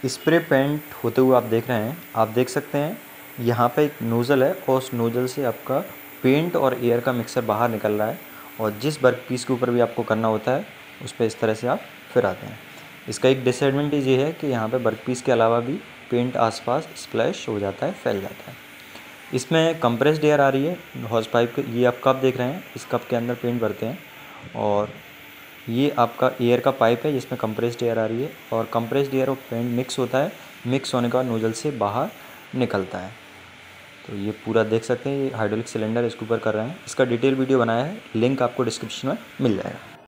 Spray paint होते हुए आप देख रहे हैं। आप देख सकते हैं यहाँ पे एक नोज़ल है और उस नोज़ल से आपका पेंट और एयर का मिक्सर बाहर निकल रहा है और जिस वर्क पीस के ऊपर भी आपको करना होता है उस पर इस तरह से आप फिराते हैं। इसका एक डिसएडवांटेज ये है कि यहाँ पे वर्क पीस के अलावा भी पेंट आसपास स्प्लैश हो जाता है, फैल जाता है। इसमें कंप्रेस्ड एयर आ रही है हॉज पाइप के। ये आप कप देख रहे हैं, इस कप के अंदर पेंट भरते हैं और ये आपका एयर का पाइप है जिसमें कंप्रेस्ड एयर आ रही है और कंप्रेस्ड एयर और पेंट मिक्स होता है। मिक्स होने के बाद नोजल से बाहर निकलता है। तो ये पूरा देख सकते हैं, ये हाइड्रोलिक सिलेंडर इसके ऊपर कर रहे हैं। इसका डिटेल वीडियो बनाया है, लिंक आपको डिस्क्रिप्शन में मिल जाएगा।